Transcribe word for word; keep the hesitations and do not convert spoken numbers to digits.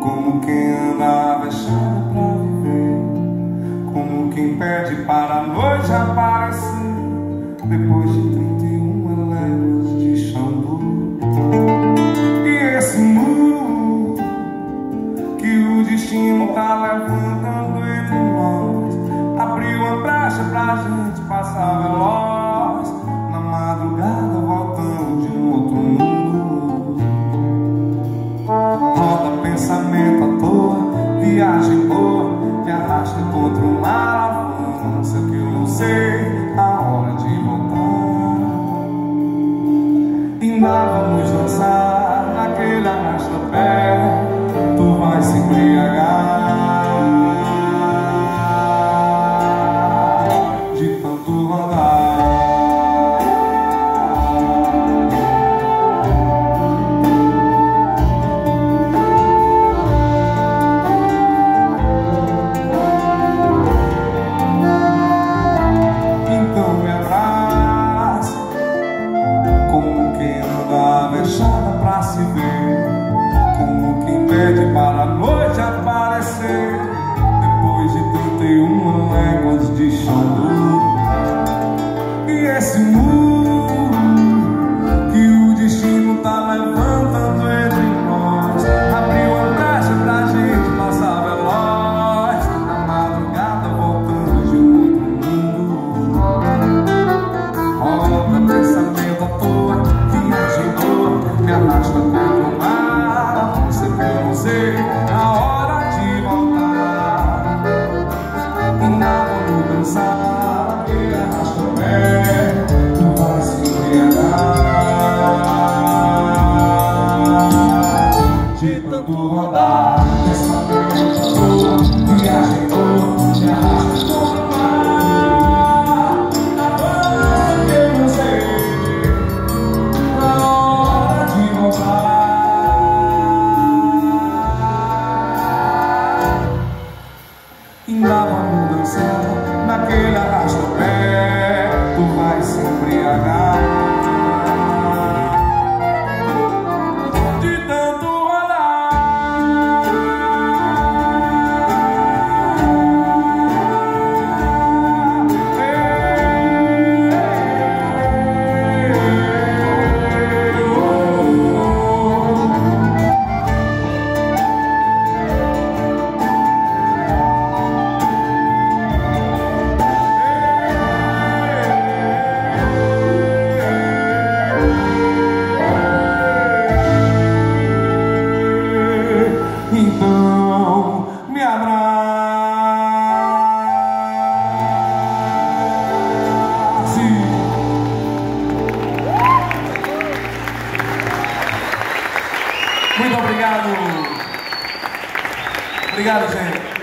como quem anda avexado pra viver, como quem pede para a noite aparecer, depois de trinta e uma léguas de chão duro. E esse muro que o destino tá levantando entre nós abriu uma brecha pra gente passar veloz na madrugada, voltando de um outro mundo. Roda pensamento à toa, viagem boa, me arrasta contra o mar, avança que eu não sei a hora de voltar. Ainda vamos dançar naquele arrasta-pé, tu vai se embriagar de tanto rodar. Avexada pra se ver, como quem pede para a noite aparecer, depois de trinta e uma léguas de chão duro. E esse muro que o destino tá levantando entre nós abriu uma brecha pra gente passar veloz na madrugada, voltando de um outro mundo. Roda pensamento à toa, viagem boa, me arrasta contra o mar, não sei que eu não sei a hora de voltar. E nada vou dançar, aquele arrasta-pé, tu vai se embriagar de tanto rodar. Pensamento à toa, viagem boa, me arrasta contra o mar, agora que eu não sei a hora de voltar. Ainda vamos dançar naquele arrasta-pé, tu vai se embriagar de tanto rodar. Ei, então me abrace. Muito obrigado. Obrigado, gente.